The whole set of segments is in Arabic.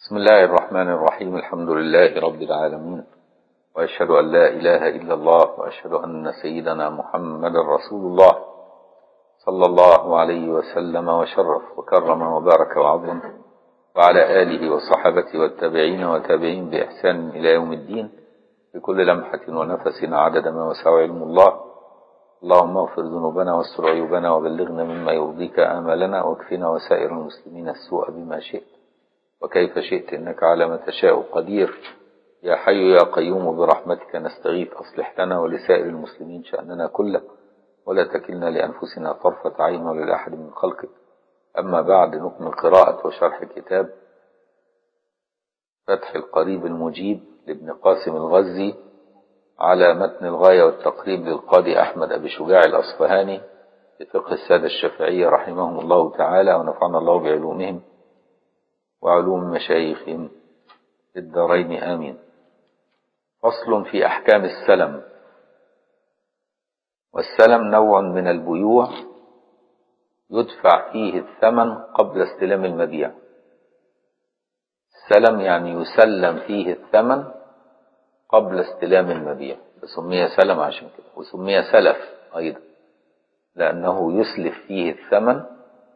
بسم الله الرحمن الرحيم. الحمد لله رب العالمين، وأشهد أن لا إله إلا الله، وأشهد أن سيدنا محمد رسول الله صلى الله عليه وسلم وشرف وكرم وبارك وعظم، وعلى آله وصحبه والتابعين وتابعين بإحسان إلى يوم الدين، بكل لمحة ونفس عدد ما وسع علم الله. اللهم اغفر ذنوبنا واستر عيوبنا وبلغنا مما يرضيك آمالنا، واكفنا وسائر المسلمين السوء بما شئت وكيف شئت، إنك على ما تشاء قدير. يا حي يا قيوم برحمتك نستغيث، أصلح لنا ولسائر المسلمين شأننا كله، ولا تكلنا لأنفسنا طرفة عين ولا لأحد من خلقك. أما بعد، نكمل قراءة وشرح كتاب فتح القريب المجيب لابن قاسم الغزي على متن الغاية والتقريب للقاضي أحمد أبي شجاع الأصفهاني لفقه السادة الشافعية رحمهم الله تعالى، ونفعنا الله بعلومهم وعلوم مشايخهم في الدارين آمين. فصل في أحكام السلم. والسلم نوع من البيوع يدفع فيه الثمن قبل استلام المبيع. السلم يعني يسلم فيه الثمن قبل استلام المبيع، فسمي سلم عشان كده، وسمي سلف أيضا لأنه يسلف فيه الثمن،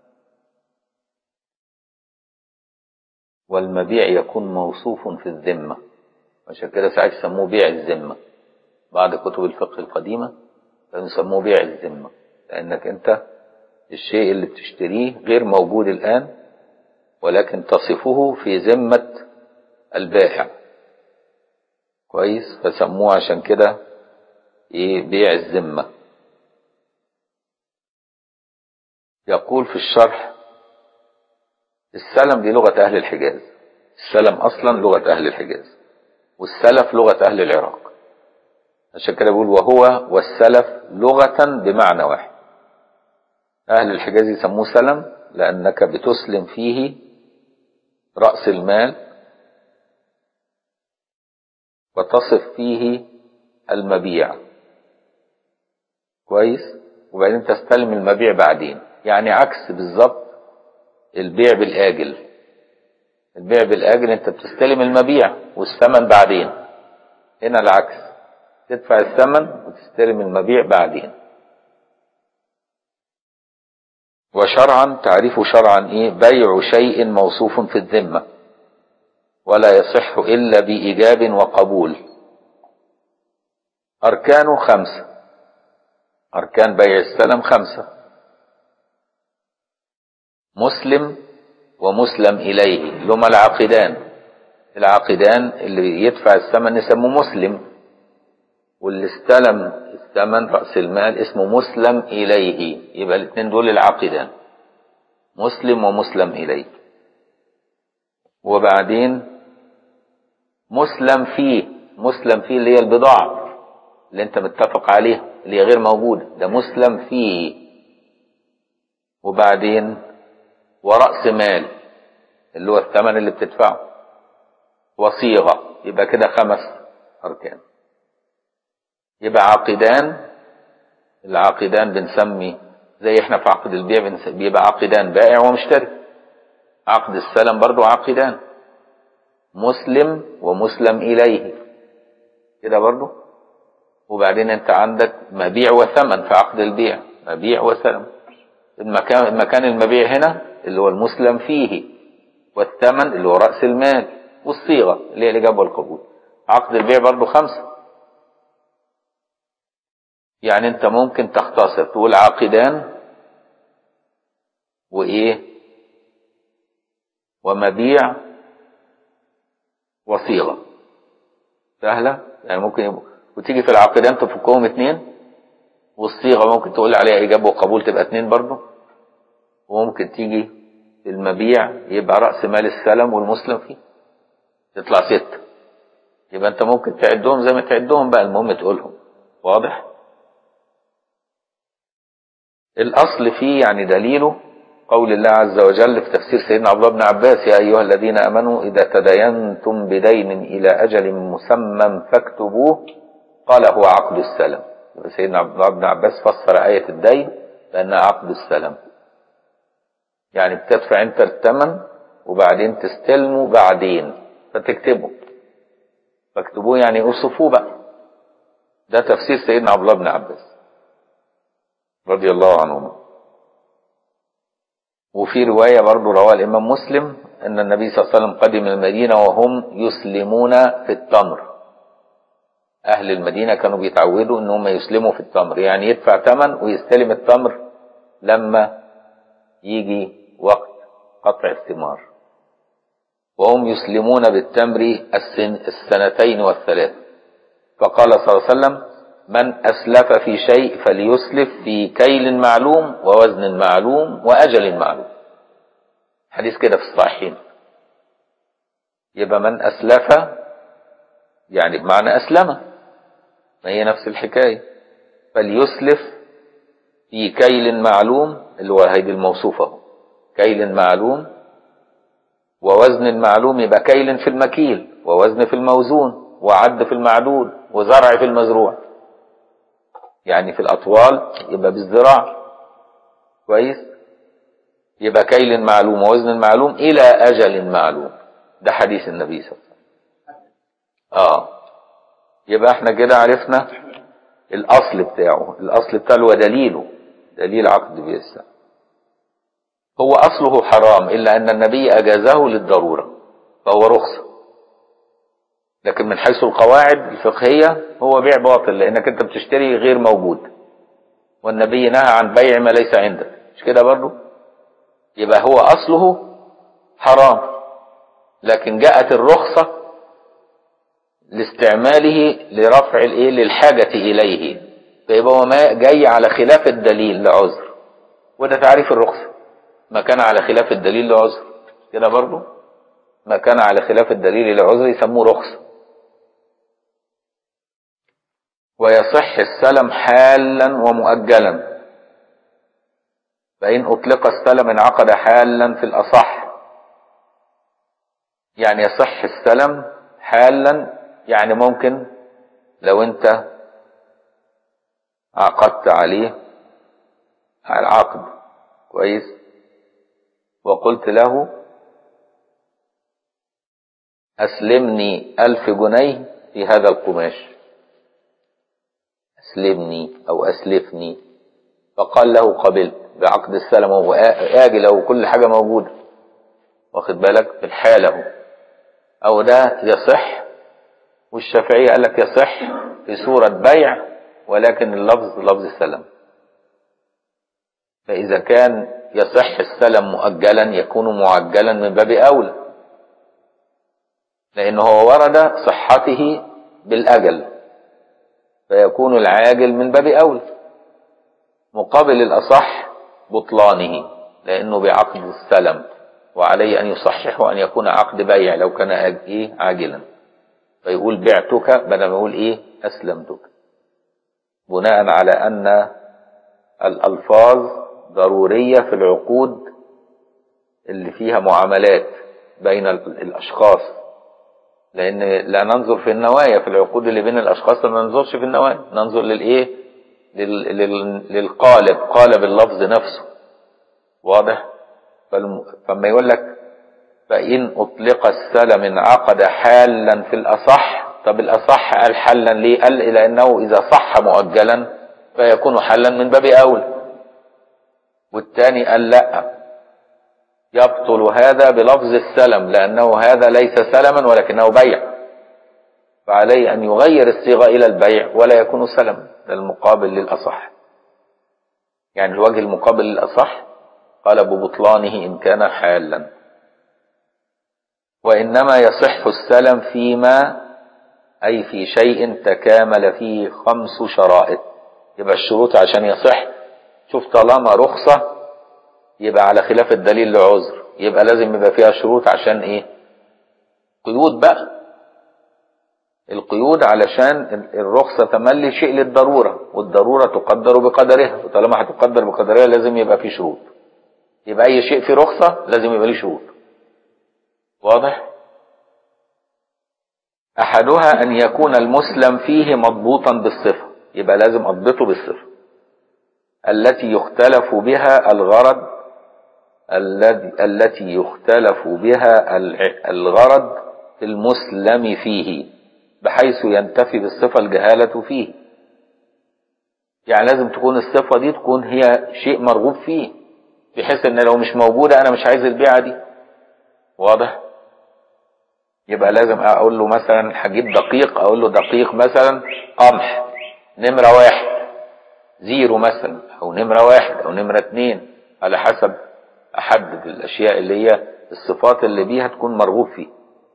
والمبيع يكون موصوف في الذمة، عشان كده ساعات يسموه بيع الذمة. بعد كتب الفقه القديمة كانوا يسموه بيع الذمة، لأنك أنت الشيء اللي بتشتريه غير موجود الآن، ولكن تصفه في ذمة البائع. كويس، فسموه عشان كده بيع الذمة. يقول في الشرح: السلم دي لغة أهل الحجاز. السلم أصلا لغة أهل الحجاز، والسلف لغة أهل العراق، عشان كده بيقول وهو والسلف لغة بمعنى واحد. أهل الحجاز يسموه سلم لأنك بتسلم فيه رأس المال وتصف فيه المبيع. كويس، وبعدين تستلم المبيع بعدين، يعني عكس بالظبط البيع بالآجل. البيع بالآجل انت بتستلم المبيع والثمن بعدين، هنا العكس، تدفع الثمن وتستلم المبيع بعدين. وشرعا، تعريف شرعا بيع شيء موصوف في الذمة ولا يصح إلا بإيجاب وقبول. أركانه 5. أركان بيع السلم 5: مسلم ومسلم إليه، لما العاقدان. العاقدان اللي يدفع الثمن يسموه مسلم، واللي استلم الثمن رأس المال اسمه مسلم إليه. يبقى الاثنين دول العاقدان، مسلم ومسلم إليه. وبعدين مسلم فيه. مسلم فيه اللي هي البضاعة اللي انت متفق عليها اللي هي غير موجودة، ده مسلم فيه. وبعدين ورأس مال اللي هو الثمن اللي بتدفعه، وصيغة. يبقى كده 5 أركان. يبقى عقدان. العقدان بنسمي زي احنا في عقد البيع بيبقى عقدان بائع ومشتري. عقد السلم برضو عقدان، مسلم ومسلم إليه كده برضو. وبعدين انت عندك مبيع وثمن في عقد البيع، مبيع وسلم. المكان المبيع هنا اللي هو المسلم فيه، والثمن اللي هو رأس المال، والصيغة اللي هي الإجابة والقبول. عقد البيع برضو 5. يعني انت ممكن تختصر تقول عاقدان ومبيع وصيغة، سهلة. يعني ممكن وتيجي في العاقدان تفكهم 2، والصيغة ممكن تقول عليها إجابة وقبول تبقى 2 برضو. وممكن تيجي في المبيع يبقى رأس مال السلم والمسلم فيه تطلع 6. يبقى انت ممكن تعدهم زي ما تعدهم بقى، المهم تقولهم. واضح؟ الأصل فيه يعني دليله قول الله عز وجل في تفسير سيدنا عبد الله بن عباس: يا أيها الذين آمنوا إذا تداينتم بدين إلى أجل مسمى فاكتبوه، قال هو عقد السلم. يبقى سيدنا عبد الله بن عباس فسر آية الدين بأنها عقد السلم، يعني بتدفع انت الثمن وبعدين تستلموا بعدين فتكتبوا، فاكتبوه يعني اوصفوه بقى. ده تفسير سيدنا عبد الله بن عباس رضي الله عنهما. وفي رواية برضو رواه الإمام مسلم أن النبي صلى الله عليه وسلم قدم المدينة وهم يسلمون في التمر. أهل المدينة كانوا بيتعودوا أنهم يسلموا في التمر، يعني يدفع ثمن ويستلم التمر لما يجي وقت قطع الثمار. وهم يسلمون بالتمر السنتين والثلاث. فقال صلى الله عليه وسلم: من أسلف في شيء فليسلف في كيل معلوم ووزن معلوم وأجل معلوم. حديث كده في الصحيحين. يبقى من أسلف يعني بمعنى أسلم، ما هي نفس الحكاية. فليسلف في كيل معلوم، اللي هو هيدي الموصوفة، كيل معلوم ووزن معلوم. يبقى كيل في المكيل، ووزن في الموزون، وعد في المعدود، وزرع في المزروع. يعني في الأطوال يبقى بالذراع، كويس. يبقى كيل معلوم ووزن معلوم إلى أجل معلوم. ده حديث النبي صلى الله عليه وسلم. يبقى احنا كده عرفنا الأصل بتاعه. الأصل بتاعه ودليله، دليل عقد بيع السلم. هو أصله حرام إلا أن النبي أجازه للضرورة فهو رخصة. لكن من حيث القواعد الفقهية هو بيع باطل، لأنك أنت بتشتري غير موجود، والنبي نهى عن بيع ما ليس عندك، مش كده برضو؟ يبقى هو أصله حرام، لكن جاءت الرخصة لاستعماله لرفع للحاجة إليه، فيبقى هو ما جاي على خلاف الدليل لعذر، وده تعريف الرخصة. ما كان على خلاف الدليل لعذر، كده برضو ما كان على خلاف الدليل لعذر يسموه رخصة. ويصح السلم حالا ومؤجلا، فإن أطلق السلم انعقد حالا في الأصح. يعني يصح السلم حالا، يعني ممكن لو أنت عقدت عليه على العقد كويس وقلت له أسلمني 1000 جنيه في هذا القماش، أسلمني أو أسلفني، فقال له قبلت بعقد السلم وهو آجل وكل حاجة موجودة، واخد بالك في الحالة. أو ده يصح، والشافعية قال لك يصح في صورة بيع ولكن اللفظ لفظ السلم. فإذا كان يصح السلم مؤجلا يكون معجلا من باب أولى، لأنه هو ورد صحته بالأجل، فيكون العاجل من باب أولى، مقابل الأصح بطلانه لأنه بعقد السلم، وعليه أن يصحح وأن يكون عقد بيع لو كان عاجلا، فيقول بعتك بدل ما يقول أسلمتك، بناء على أن الألفاظ ضرورية في العقود اللي فيها معاملات بين الأشخاص، لأن لا ننظر في النوايا. في العقود اللي بين الأشخاص لا ننظرش في النوايا، ننظر للقالب، قالب اللفظ نفسه، واضح؟ فلما يقول لك فإن أطلق السلم انعقد حالا في الأصح. طب الأصح قال حالا ليه؟ قال إلى أنه إذا صح مؤجلا فيكون حالا من باب أولى. والثاني قال لا، يبطل هذا بلفظ السلم لأنه هذا ليس سلما ولكنه بيع، فعليه أن يغير الصيغة إلى البيع ولا يكون سلما، المقابل للأصح. يعني الوجه المقابل للأصح قال ببطلانه إن كان حالا. وإنما يصح السلم فيما أي في شيء تكامل فيه 5 شرائط. يبقى الشروط عشان يصح، شوف طالما رخصة يبقى على خلاف الدليل لعذر، يبقى لازم يبقى فيها شروط عشان قيود بقى. القيود علشان الرخصة تملي شيء للضرورة، والضرورة تقدر بقدرها، وطالما هتقدر بقدرها لازم يبقى فيه شروط. يبقى أي شيء فيه رخصة لازم يبقى ليه شروط، واضح؟ أحدها أن يكون المسلم فيه مضبوطا بالصفة، يبقى لازم أضبطه بالصفة التي يختلف بها الغرض التي يختلف بها الغرض في المسلم فيه بحيث ينتفي بالصفة الجهالة فيه. يعني لازم تكون الصفة دي تكون هي شيء مرغوب فيه، بحيث ان لو مش موجودة انا مش عايز البيعة دي. واضح؟ يبقى لازم اقول له مثلا هجيب دقيق، اقول له دقيق مثلا قمح نمرة 1 0 مثلا، او نمرة 1 او نمرة 2، على حسب احدد الاشياء اللي هي الصفات اللي بيها تكون مرغوب فيه،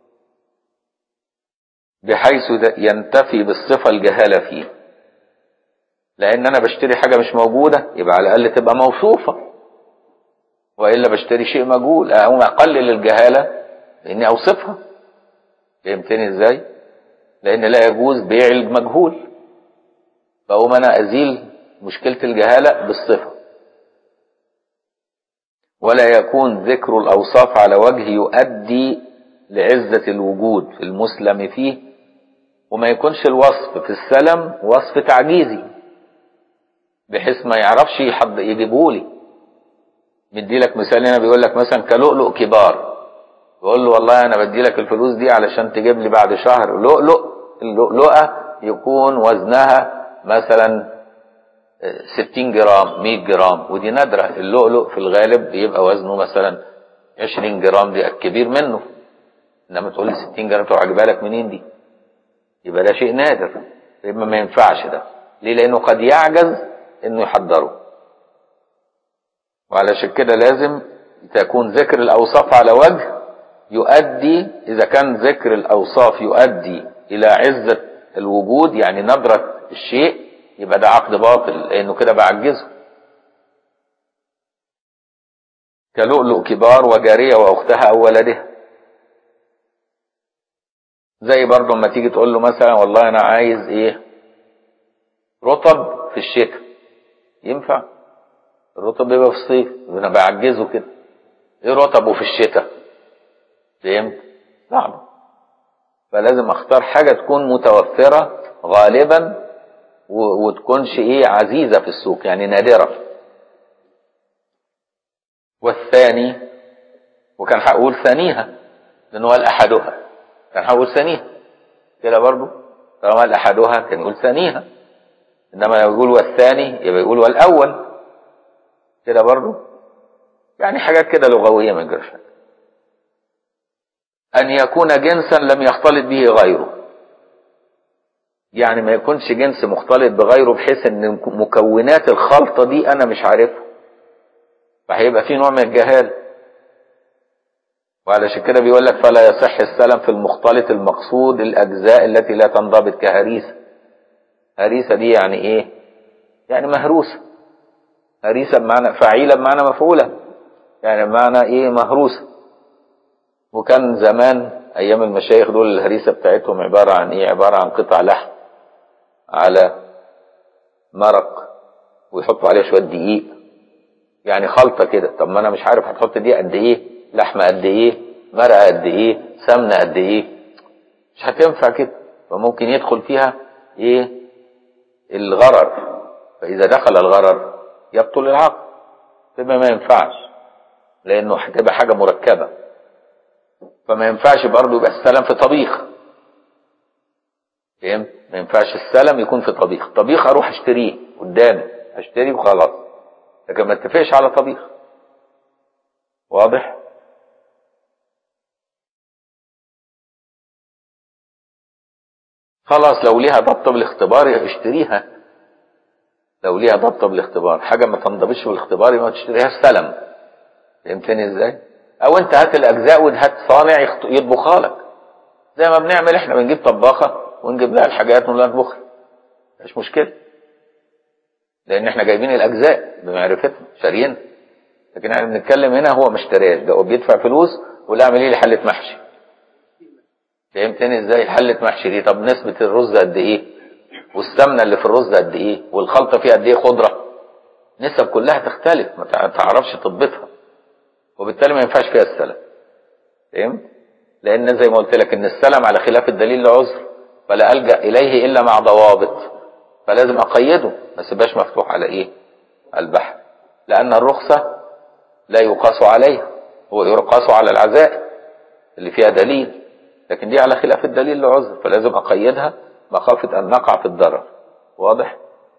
بحيث ينتفي بالصفة الجهالة فيه. لان انا بشتري حاجة مش موجودة، يبقى على الاقل تبقى موصوفة، وإلا بشتري شيء مجهول، أقوم أقلل الجهالة بإني أوصفها. فهمتني إزاي؟ لأن لا يجوز بيع المجهول، فأقوم أنا أزيل مشكلة الجهالة بالصفة. ولا يكون ذكر الأوصاف على وجه يؤدي لعزة الوجود في المسلم فيه، وما يكونش الوصف في السلم وصف تعجيزي بحيث ما يعرفش يجيبهولي. مدي لك مثال هنا، بيقول لك مثلا كلؤلؤ كبار، بيقول له والله انا بدي لك الفلوس دي علشان تجيب لي بعد شهر لؤلؤ. اللؤلؤه يكون وزنها مثلا 60 جرام 100 جرام، ودي نادره. اللؤلؤ في الغالب بيبقى وزنه مثلا 20 جرام، دي الكبير منه. انما تقول لي 60 جرام، طب هجيبها لك منين دي؟ يبقى ده شيء نادر، يبقى ما ينفعش ده. ليه؟ لانه قد يعجز انه يحضره. وعلشان كده لازم تكون ذكر الأوصاف على وجه يؤدي، إذا كان ذكر الأوصاف يؤدي إلى عزة الوجود، يعني ندرة الشيء، يبقى ده عقد باطل لأنه كده بعجزه. كلؤلؤ كبار وجارية وأختها أو ولدها. زي برضه لما تيجي تقول له مثلا والله أنا عايز إيه رطب في الشتاء، ينفع؟ الرطب بيبقى في الصيف، انا بعجزه كده. ايه رطبه في الشتاء؟ فهمت؟ صعب. فلازم اختار حاجة تكون متوفرة غالبا وتكونش ايه عزيزة في السوق، يعني نادرة. والثاني، وكان هقول ثانيها لانه قال احدها، كان هقول ثانيها كده برضو، طالما قال احدها كان يقول ثانيها. انما لو يقول والثاني يبقى يقول والاول كده برضو. يعني حاجات كده لغوية ما يجرش. أن يكون جنسا لم يختلط به غيره، يعني ما يكونش جنس مختلط بغيره بحيث ان مكونات الخلطة دي أنا مش عارفها، فهيبقى في نوع من الجهال. وعلشان كده بيقول لك فلا يصح السلم في المختلط المقصود الأجزاء التي لا تنضبط كهريسة. هريسة دي يعني إيه؟ يعني مهروسة. هريسة بمعنى فعيلة، بمعنى مفعولة، يعني بمعنى إيه مهروسة. وكان زمان أيام المشايخ دول الهريسة بتاعتهم عبارة عن إيه؟ عبارة عن قطع لحم على مرق ويحطوا عليه شوية دقيق، يعني خلطة كده. طب ما أنا مش عارف هتحط دي قد إيه، لحمة قد إيه، مرقة قد إيه، سمنة قد إيه، مش هتنفع كده. فممكن يدخل فيها إيه؟ الغرر. فإذا دخل الغرر يبطل العقد، تبقى ما ينفعش لأنه هتبقى حاجة مركبة. فما ينفعش برضه يبقى السلم في طبيخ، فهمت؟ ما ينفعش السلم يكون في طبيخ. طبيخ اروح اشتريه قدامي، اشتريه وخلاص، لكن ما اتفقش على طبيخ. واضح؟ خلاص لو ليها ضبط بالاختبار اشتريها، لو ليها ضبط بالاختبار. حاجه ما تنضبطش بالاختبار يبقى ما تشتريها السلم. فهمتني ازاي؟ او انت هات الاجزاء وهات صانع يطبخها لك، زي ما بنعمل احنا، بنجيب طباخه ونجيب لها الحاجات ونقول لها اطبخي، مش مشكله، لان احنا جايبين الاجزاء بمعرفتنا شاريين. لكن احنا بنتكلم هنا هو ما اشتراش، ده هو بيدفع فلوس ولا اعمل لي حله محشي. فهمتني ازاي؟ حله محشي دي طب نسبه الرز قد ايه، والسمنه اللي في الرز قد ايه، والخلطه فيها قد ايه خضره، نسب كلها تختلف، ما تعرفش تضبطها، وبالتالي ما ينفعش فيها السلم. فهمت؟ لان زي ما قلت لك ان السلم على خلاف الدليل لعذر، فلا الجا اليه الا مع ضوابط، فلازم اقيده، ما سيبهاش مفتوح على ايه؟ البحر. لان الرخصه لا يقاس عليها، هو يقاس على العزائم اللي فيها دليل، لكن دي على خلاف الدليل لعذر، فلازم أقيدها مخافة أن نقع في الضرر. واضح؟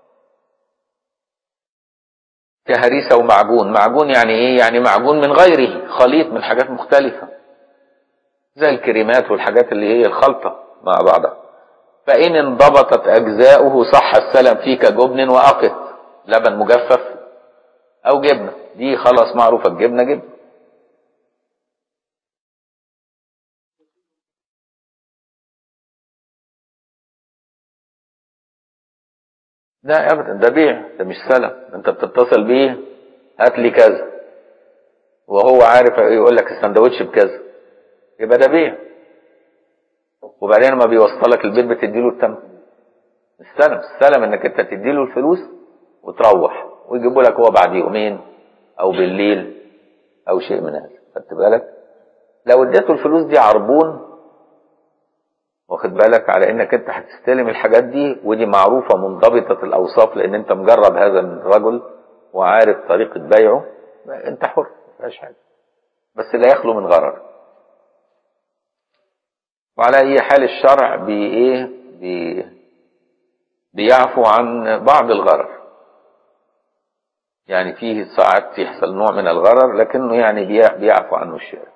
كهريسة ومعجون. معجون يعني إيه؟ يعني معجون من غيره، خليط من حاجات مختلفة زي الكريمات والحاجات اللي هي الخلطة مع بعضها. فإن انضبطت أجزاؤه صح السلم فيه كجبن وأقط، لبن مجفف أو جبنة، دي خلاص معروفة الجبنة جبنة. لا أبدا، ده بيع، ده مش سلم. أنت بتتصل بيه هات لي كذا، وهو عارف يقول لك السندوتش بكذا، يبقى ده بيع. وبعدين لما بيوصلك البيت بتديله الثمن. السلم انك انت تديله الفلوس وتروح ويجيبوا لك هو بعد يومين او بالليل او شيء من هذا. خدت بالك؟ لو اديته الفلوس دي عربون، واخد بالك، على انك انت هتستلم الحاجات دي، ودي معروفة منضبطة الاوصاف لان انت مجرب هذا الرجل وعارف طريقة بيعه، انت حر مفيهاش حاجة، بس لا يخلو من غرر. وعلى اي حال الشرع بيعفو عن بعض الغرر، يعني فيه ساعات يحصل نوع من الغرر لكنه يعني بيعفو عنه الشارع.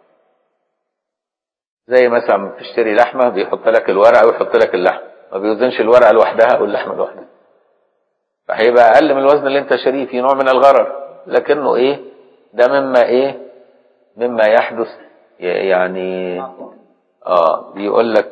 زي مثلا تشتري لحمة بيحط لك الورقة ويحط لك اللحمة، ما بيوزنش الورقة لوحدها واللحمة لوحدها، فهيبقى اقل من الوزن اللي انت شاريه، فيه نوع من الغرر، لكنه ده مما يحدث يعني. بيقول لك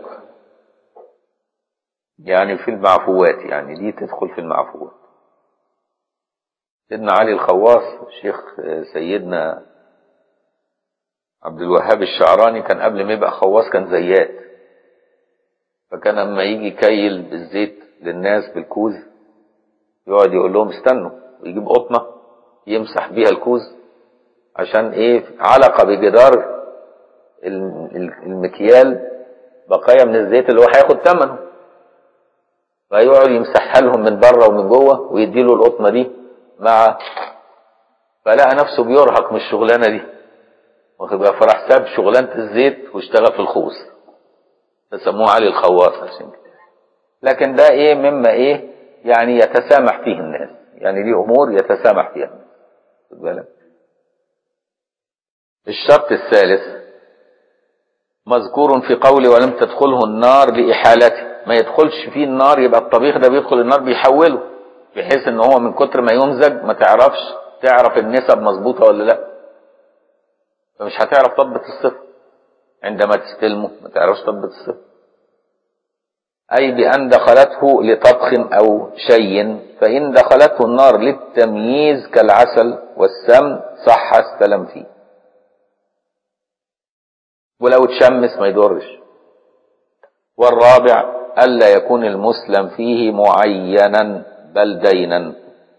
يعني في المعفوات، يعني دي تدخل في المعفوات. سيدنا علي الخواص، الشيخ سيدنا عبد الوهاب الشعراني، كان قبل ما يبقى خواص كان زيات، فكان لما يجي كيل بالزيت للناس بالكوز يقعد يقول لهم استنوا، ويجيب قطنة يمسح بيها الكوز عشان علقة بجدار المكيال بقايا من الزيت اللي هو هياخد ثمنه، فيقعد يمسحها لهم من بره ومن جوه ويديله القطنة دي فلقى نفسه بيرهق من الشغلانة دي، واخد بقى، فراح ساب شغلانة الزيت واشتغل في الخوص، فسموه علي الخواص عشان كده. لكن ده مما يعني يتسامح فيه الناس، يعني دي امور يتسامح فيها الناس. خد بالك. الشرط الثالث مذكور في قوله ولم تدخله النار لإحالته، ما يدخلش فيه النار، يبقى الطبيخ ده بيدخل النار بيحوله، بحيث ان هو من كتر ما يمزج ما تعرف النسب مظبوطه ولا لا، فمش هتعرف تضبط الصفر عندما تستلمه، ما تعرفش تضبط الصفر. اي بان دخلته لطبخ او شيء، فان دخلته النار للتمييز كالعسل والسمن صح السلم فيه، ولو اتشمس ما يضرش. والرابع الا يكون المسلم فيه معينا بل دينا،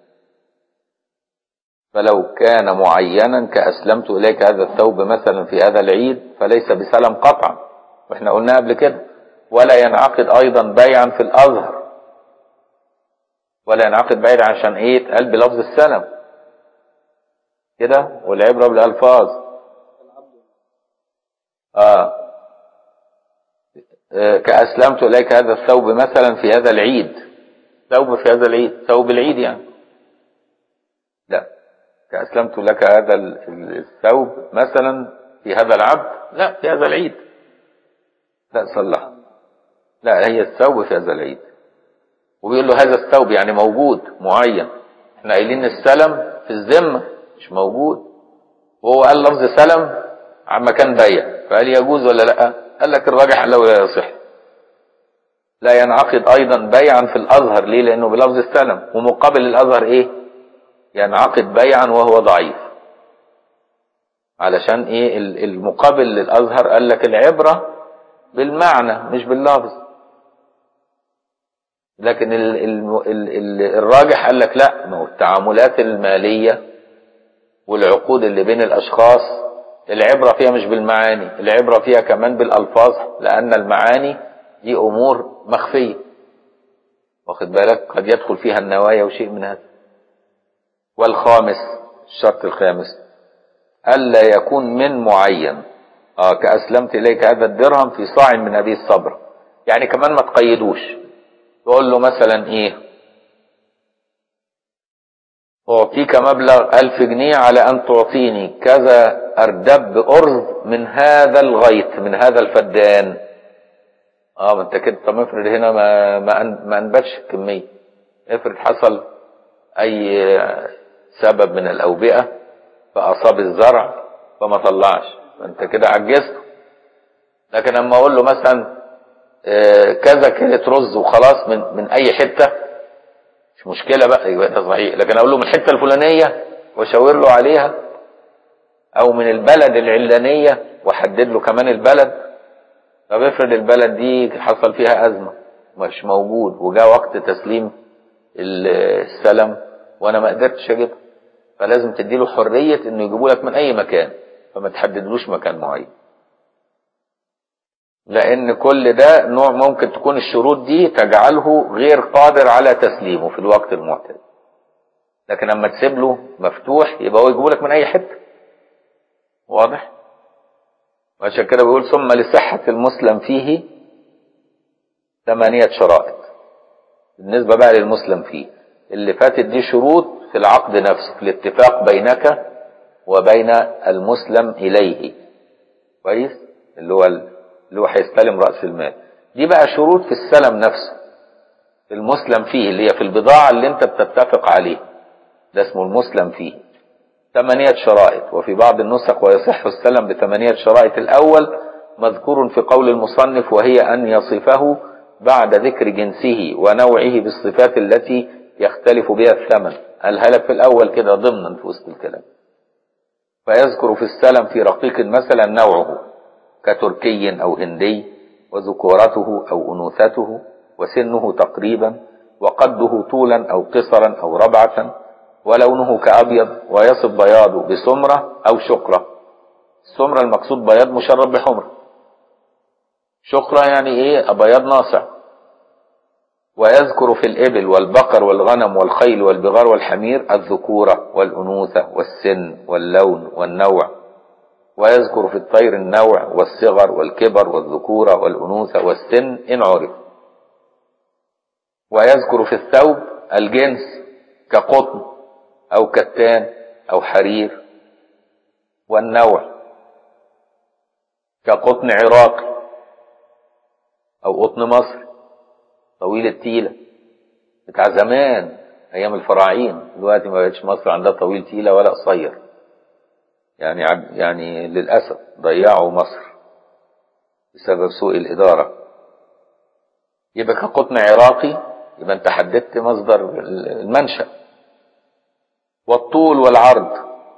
فلو كان معينا كأسلمت إليك هذا الثوب مثلا في هذا العيد فليس بسلم قطعا، واحنا قلنا قبل كده. ولا ينعقد أيضا بيعا في الأظهر، ولا ينعقد بيعا عشان اتقال بلفظ السلم كده، والعبرة بالألفاظ. كأسلمت إليك هذا الثوب مثلا في هذا العيد، ثوب في هذا العيد، ثوب العيد يعني، لا، كأسلمت لك هذا الثوب مثلا في هذا العبد، لا، في هذا العيد، لا صلح، لا، هي الثوب في هذا العيد. وبيقول له هذا الثوب يعني موجود معين، احنا قايلين السلم في الذمة مش موجود، وهو قال لفظ سلم عما كان بيع، فقال يجوز ولا لا؟ قال لك الراجح لو لا يصح. لا ينعقد ايضا بيعا في الازهر، ليه؟ لانه بلفظ السلم، ومقابل الازهر ينعقد بيعا وهو ضعيف، علشان المقابل للازهر قال لك العبرة بالمعنى مش باللفظ، لكن الراجح قال لك لا، ما هو التعاملات المالية والعقود اللي بين الاشخاص العبرة فيها مش بالمعاني، العبرة فيها كمان بالالفاظ، لان المعاني دي امور مخفية، واخد بالك، قد يدخل فيها النوايا وشيء من هذا. والخامس، الشرط الخامس، ألا يكون من معين. كأسلمت إليك هذا الدرهم في صاع من هذه الصبرة. يعني كمان ما تقيدوش، تقول له مثلا إيه، أعطيك مبلغ 1000 جنيه على أن تعطيني كذا أردب أرز من هذا الغيط، من هذا الفدان. ما انت كده. طب افرض هنا ما انبتش الكمية، افرض حصل أي سبب من الأوبئة فأصاب الزرع فما طلعش، انت كده عجزته. لكن اما اقول له مثلا كذا كيلة رز وخلاص من اي حتة، مش مشكلة بقى، يبقى ده صحيح. لكن اقول له من الحتة الفلانية واشاور له عليها، او من البلد العلانية واحدد له كمان البلد. طب افرض البلد دي حصل فيها ازمة مش موجود وجاء وقت تسليم السلم وانا ما قدرتش اجيبها، فلازم تديله حرية انه يجيبوا لك من اي مكان، فما تحددلوش مكان معين. لان كل ده نوع ممكن تكون الشروط دي تجعله غير قادر على تسليمه في الوقت المعتاد. لكن اما تسيب له مفتوح يبقى هو يجيبوا لك من اي حته. واضح؟ وعشان كده بيقول ثم لصحة المسلم فيه 8 شرائط. بالنسبة بقى للمسلم فيه اللي فاتت دي شروط في العقد نفسه، في الاتفاق بينك وبين المسلم إليه، كويس، اللي هو هيستلم رأس المال. دي بقى شروط في السلم نفسه، في المسلم فيه، اللي هي في البضاعة اللي انت بتتفق عليه، ده اسمه المسلم فيه. 8 شرائط. وفي بعض النسخ ويصح السلم ب8 شرائط. الأول مذكور في قول المصنف، وهي أن يصفه بعد ذكر جنسه ونوعه بالصفات التي يختلف بها الثمن. قالها لك في الأول كده ضمنا في وسط الكلام. فيذكر في السلم في رقيق مثلا نوعه كتركي أو هندي، وذكورته أو أنوثته، وسنه تقريبا، وقده طولا أو قصرا أو ربعة، ولونه كأبيض، ويصف بياضه بسمرة أو شقرة. السمرة المقصود بياض مشرب بحمرة، شقرة يعني إيه؟ بياض ناصع. ويذكر في الإبل والبقر والغنم والخيل والبغار والحمير الذكورة والأنوثة والسن واللون والنوع. ويذكر في الطير النوع والصغر والكبر والذكورة والأنوثة والسن إن عرف. ويذكر في الثوب الجنس كقطن أو كتان أو حرير، والنوع كقطن عراقي أو قطن مصري طويل التيلة بتاع زمان أيام الفراعين. دلوقتي ما بقتش مصر عندها طويل تيلة ولا قصير، يعني للأسف ضيعوا مصر بسبب سوء الإدارة. يبقى كقطن عراقي، يبقى انت حددت مصدر المنشأ. والطول والعرض،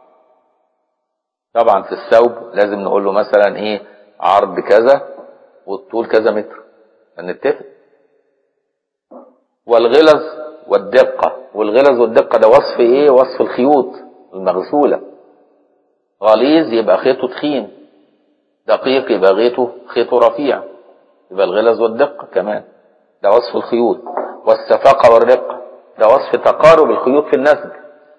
طبعا في الثوب لازم نقول له مثلا ايه، عرض كذا والطول كذا متر، هنتفق. والغلظ والدقة، والغلظ والدقة ده وصف ايه؟ وصف الخيوط المغسولة. غليظ يبقى خيطه تخين، دقيق يبقى خيطه رفيع، يبقى الغلظ والدقة كمان ده وصف الخيوط. والسفاقة والرقة ده وصف تقارب الخيوط في النسج.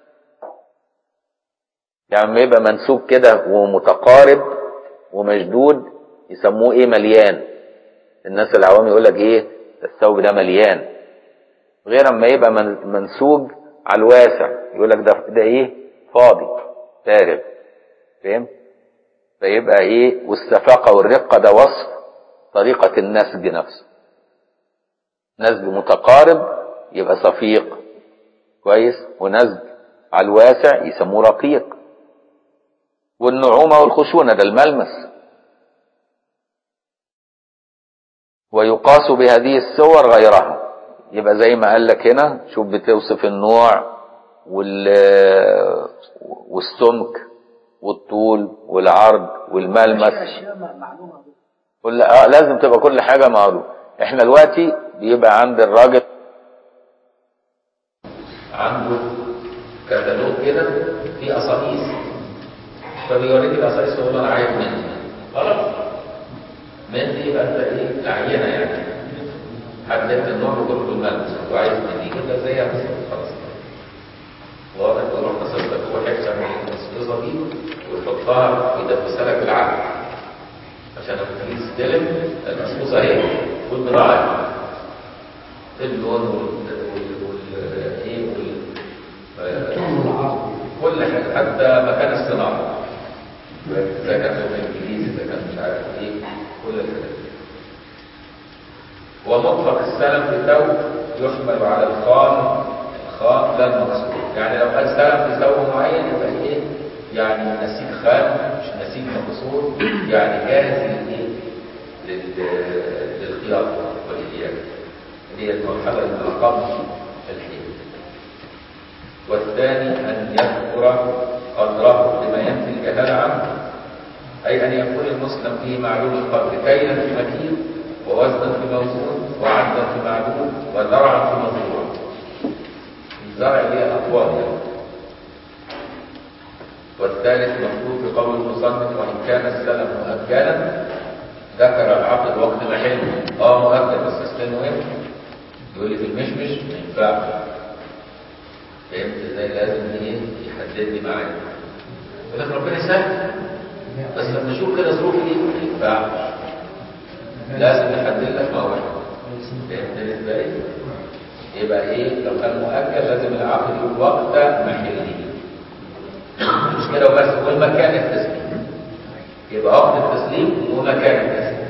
يعني لما يبقى منسوب كده ومتقارب ومشدود يسموه ايه؟ مليان. الناس العوام يقول لك ايه؟ الثوب ده مليان. غير اما يبقى منسوج على الواسع يقول لك ده ايه؟ فاضي فارغ. فاهم؟ فيبقى ايه؟ والسفاقة والرقة ده وصف طريقة النسج نفسه. نسج متقارب يبقى صفيق كويس، ونسج على الواسع يسموه رقيق. والنعومة والخشونة ده الملمس. ويقاس بهذه الصور غيرها. يبقى زي ما قال لك هنا، شوف بتوصف النوع والسمك والطول والعرض والملمس. لازم تبقى كل حاجة معروف. احنا دلوقتي بيبقى عند الراجل عنده كتالوج كده فيه قصايص، فبيوريك القصايص ويقول انا عايز مني، خلاص مني يبقى انت ايه؟ العينه يعني حددت النوع وكله بالملمس وعايز مني كده زيها بالظبط، خلاص واضح. تروح مثلا هو حته من القصه دي ويحطها في سلك العقل عشان لما تيجي تستلم المقصوصة اهي والبضاعة اللون كل حاجة حتى مكان الصناعة إذا كان لون إنجليزي إذا كان مش عارف إيه كل الحاجات. ومطلق السلم في ثوب يحمل على الخام لا المقصود، يعني لو قال سلم في ثوب معين يبقى إيه؟ يعني نسيج خام مش نسيج مقصود، يعني جاهز للإيه؟ للخياطة والإلياف اللي هي المرحلة اللي قبل الحين. والثاني أن يذكر قدره لما ينفي الجهالة عنه، أي أن يكون المسلم فيه معلوم القدر كيلا في مكيل ووزنا في موزون وعدا في معلوم وزرعا في مزروع. الزرع اللي هي أطوال يعني. والثالث مفروض بقول المصنف وإن كان السلم مؤجلا ذكر العقد وقت محله مؤجل بس استنوا ايه؟ يقول لي في المشمش ما ينفعش. فهمت ازاي؟ لازم ايه يحدد لي معايا. يقول لك ربنا يسهل بس لما نشوف كده ظروف دي ما ينفعش. لازم نحدد لك موعد. فهمت ازاي؟ يبقى ايه؟ لو كان مؤجل لازم العقد يقول وقت محله. مش كده وبس، والمكان التسليم. يبقى وقت التسليم ومكان التسليم.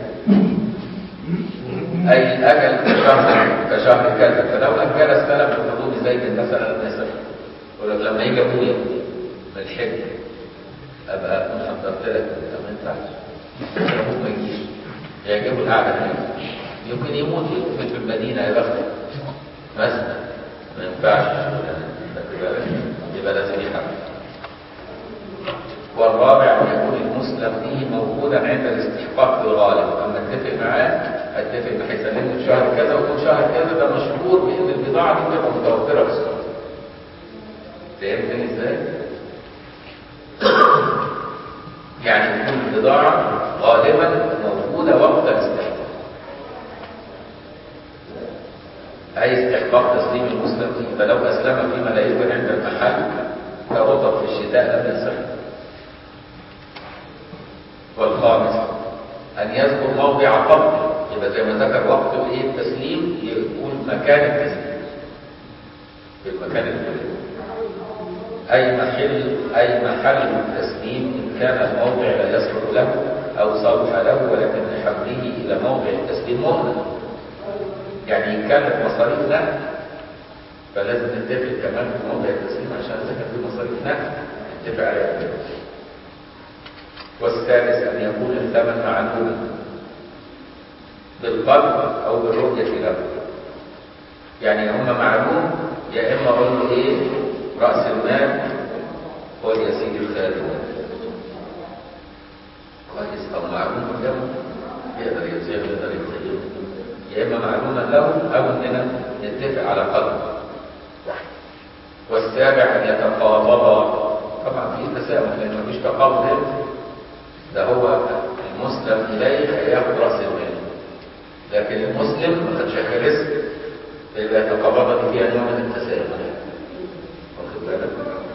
أي الأجل كشهر كذا، فلو أجل السلم بحدود زيد مثلا النسب يقول لك لما يجي أبويا من الحج أبقى أكون حضرت لك ما ينفعش. أبوك ما يجيش يعجبه القعدة هناك، يمكن يموت يدفن في المدينة يا بختك مثلا، ما ينفعش. يبقى لازم يحمل. والرابع أن يكون المسلم فيه موجودا عند الاستحقاق بالغالب. أما اتفق معاه اتفق ان هيسلمه في شهر كذا وكل شهر كذا، ده مشهور بان البضاعه دي تبقى متوفره في السوق. فهمتني ازاي؟ يعني تكون البضاعه غالبا موجوده وقت الاستحقاق. اي استحقاق تسليم المسلم فيه، فلو اسلم فيما لا يوجد عند المحل كرطب في الشتاء لم يصح. والخامس ان يذكر موضع قبض، يبقى زي ما ذكر وقت الايه التسليم يقول مكان التسليم في المكان الفلاني. اي محل التسليم ان كان الموضع لا يصلح له او صلح له ولكن لحمله الى موضع التسليم مؤمن، يعني يكلف مصاريف نقل، فلازم نتفق كمان في موضع التسليم عشان اذا كان في مصاريف نقل نتفق عليها. والسادس ان يكون الثمن معلوما بالقدر او بالرؤيه له، يعني هم معلوم يا اما اقول له ايه راس المال خد يا سيدي الخادم كويس، او معلوم قدامه يقدر يزيغ يقدر يزيغ، يا اما معلوما له او اننا نتفق على قدر. والسابع ان يتقابضا، طبعا في تسامح لان مفيش تقابض، ده هو المسلم اليه هياخد راس المال لكن المسلم ما خدش رزق، فيبقى يتقابض فيها نوع من التسامح. واخد بالك؟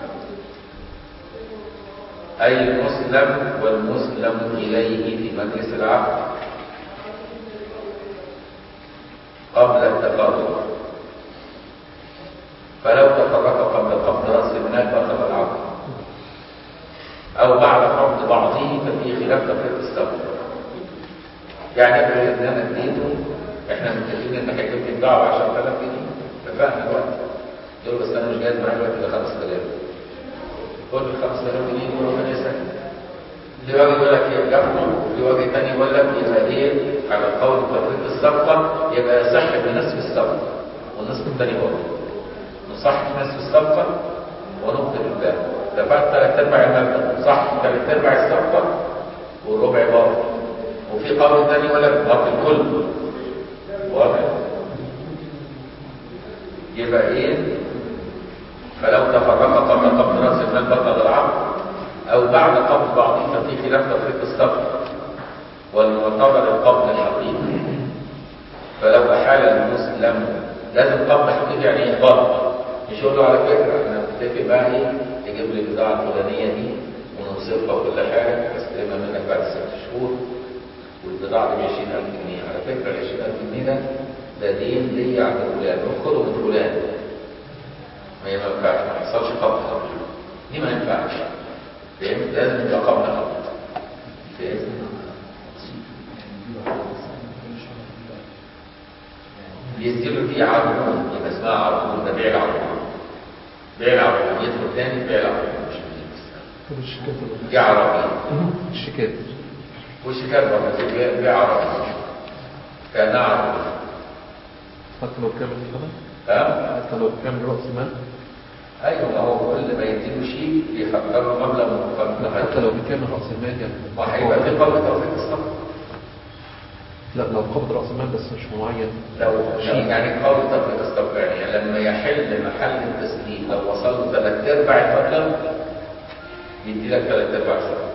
اي المسلم والمسلم اليه في مجلس العقد قبل التقابض، فلو تفرق قبل قبض راس المال بطل العقد، او بعد قبض بعضه ففي خلاف تفريق السبب. يعني افرض ان انا اديته، احنا متفقين ان هيجيب لي بضاعه ب 10000 جنيه، اتفقنا الوقت، يقول بس انا مش جاهز معايا الوقت ده 5000، خد ال 5000 جنيه دي وربنا يسهل. ليه وجه يقول لك ياخده، وليه وجه ثاني يقول لك يبقى ايه على قول تفريق الصفقه يبقى يصح بنصف الصفقه والنصف الثاني برضه. نصح نصف الصفقه ونبطل الباقي، دفعت 3/4 المبلغ، صح 3/4 الصفقه والربع برضه. وفي قول ثاني يقول لك باطل كله. واضح؟ يبقى ايه؟ فلو تفرق قبل قبض راس المال بطل العقد، او بعد قبض بعضه ففي خلاف تفريق الصفقه والمعتبر القبض الحقيقي. فلو احال المسلم، لازم قبض حقيقي يعني ايه قبض، مش يقول له على فكره احنا نتفق بقى ايه تجيب لي البضاعه الفلانيه دي ونوصفها وكل حاجه استلمها منك بعد 6 شهور، والبضاعه دي ب 20000 جنيه. على فكره ال 20000 جنيه ده دين ليا عند فلان، وخده من فلان. ما ينفعش، ما يحصلش قبض دي، ما ينفعش. فهمت؟ لازم يبقى قبض قبض. فهمت؟ بيصير فيه عرضون، يبقى اسمها عرضون، ده بيع العرضون. بيع العرضون يدخل تاني في بيع العرضون. مش دي عربية. الشيكات والشيكات برضه بيع عربية كأنها عربية. حتى لو كامل الثمن؟ حتى لو كامل رأس المال؟ ايوه، ما هو كل ما يديله شيء بيحضر له مبلغ مقابل. حتى لو بكامل رأس المال يعني. وهيبقى في قبض توفيق الصفقة. لا، لو قبض رأس المال بس مش معين. لو يعني قبض توفيق الصفقة يعني لما يحل محل التسليم لو وصل له 3/4 المبلغ يدي لك 3/4 الصفقة.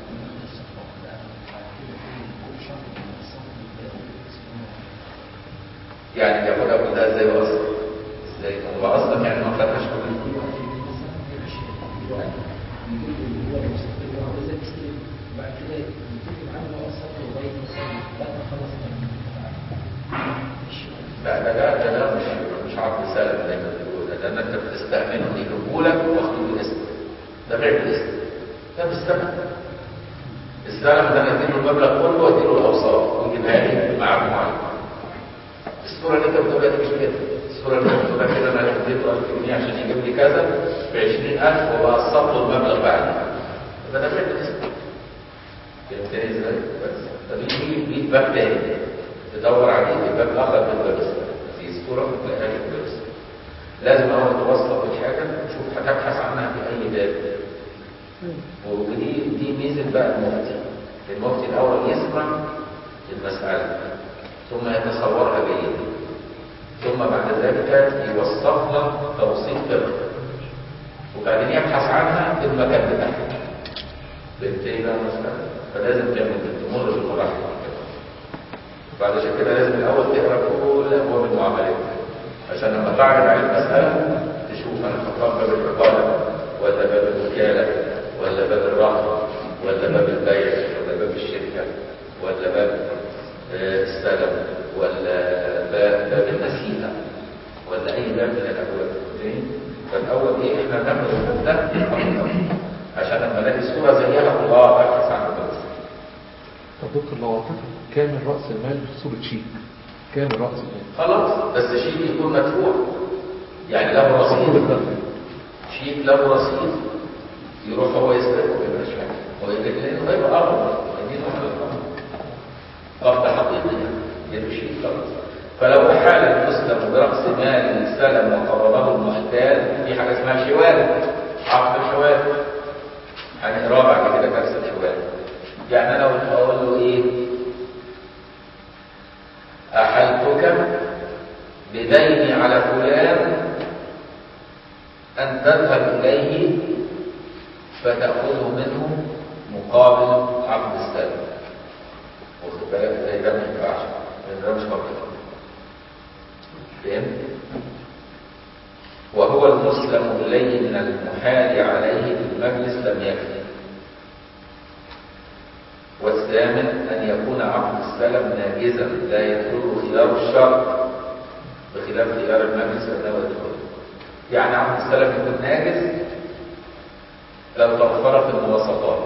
يعني بياخدها كلها ازاي واصلا؟ ازاي؟ هو اصلا يعني ما خدهاش كلها. ده مش عقد سلم زي ما بيقول. ده انت بتستأمنه يجيبهولك واخده بالاسم. ده بيع بالاسم. ده بالثمن. السلم ده نديله المبلغ كله واديله الاوصاف ويجيبها لي بميعاد معين. الصورة اللي انت بتقولها دي مش كده. الصورة اللي انت بتقولها كده انا اديته 1000 جنيه عشان يجيب لي كذا ب 20000 وبقسط له المبلغ بعدين. يبقى ده بيع بالاسم. فهمتني ازاي؟ بس فبيجي باب تاني تدور عليه في باب اخر من باب السلم. في الصورة ما تلاقيهاش في باب السلم. لازم اول توصل بالحاجة تشوف هتبحث عنها في اي باب. ودي ميزة بقى المفتي الاول يسمع المسألة ثم يتصورها جيدا، ثم بعد ذلك يوصفها توصيف فقهي، وبعدين يبحث عنها في المكان بتاعها. بالتالي بقى المسألة فلازم تمر بالمراحل. بعد كده لازم الاول تقرا كل ابواب المعاملات عشان لما تعرض على المسألة تشوف انا خطاب باب الرقابة ولا باب الوكالة ولا باب الرهن ولا باب البيع ولا باب الشركة ولا باب السلم ولا باب النسيئة ولا اي باب من الابواب. فالاول ايه احنا ناخد الباب ده عشان لما نلاقي صورة زيها الله ابحث عنها بس. طب دكتور لو اعطيت كامل رأس المال بصورة شيك، كامل رأس المال خلاص، بس شيك يكون مدفوع يعني له رصيد. شيك له رصيد يروح هو يسرقه ويبقى شاك هو يبقى هيبقى أغرب قبض حقيقي يبقى شيك خلاص. فلو حال المسلم برأس مال سلم وقربه المحتال في حاجة اسمها شوال، عقد الشوال هنقراه بعد كده كارثة الشوال. يعني أنا أقول له إيه؟ أحلتك بديني على فلان أن تذهب إليه فتأخذه منه مقابل عقد السلم. واخد بالك زي ده ما ينفعش، ده مش مقبول. فهمت؟ وهو المسلم إليه من المحال عليه في المجلس لم يكفي. والثامن أن يكون عقد السلم ناجزا لا يدخل خيار الشرط بخلاف خيار المجلس أنه يدخل. يعني عقد السلم يكون ناجز لو توفرت المواصفات.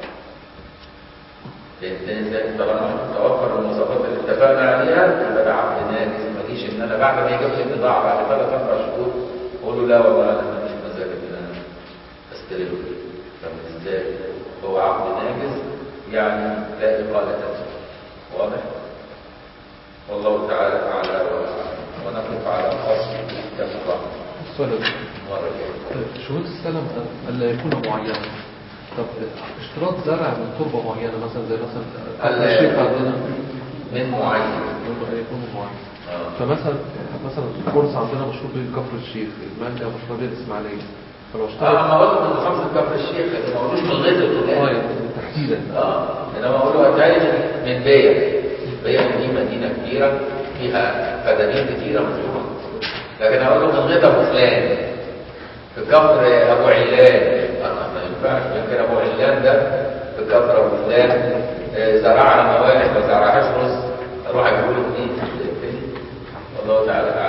لأن ازاي طالما توفر المواصفات اللي اتفقنا عليها يبقى ده عقد ناجز. ما جيش ان انا بعد ما يجيب لي البضاعه بعد 3-4 شهور اقول له لا والله انا ماليش مزاج ان انا استلمه. فاهم ازاي؟ هو عقد ناجز يعني لا إقالة. واضح؟ والله تعالى أعلى ونقف على خاص كفر مرة جاية. شروط السلم ألا يكون معينا. طب اشتراط زرع من تربة معينة مثلا زي مثلا الشيخ عندنا من معين يكون معين. فمثلا الكورس عندنا مشهور بكفر الشيخ، المانجا مشهور بالإسماعيلية. فلو اشترط ما اقول له من محافظة كفر الشيخ ما اقولوش من غير الولاية تحديدا. انا اقول له اتاري من بيع دي مدينة كبيرة فيها فدانين كتيرة مفتوحة، لكن اقول له من غير ابو فلان في كفر ابو علان ما ينفعش. يمكن ابو علان ده بكثره وفلان زرعنا موالح ما زرعهاش رز، اروح اجيب له منين؟ والله تعالى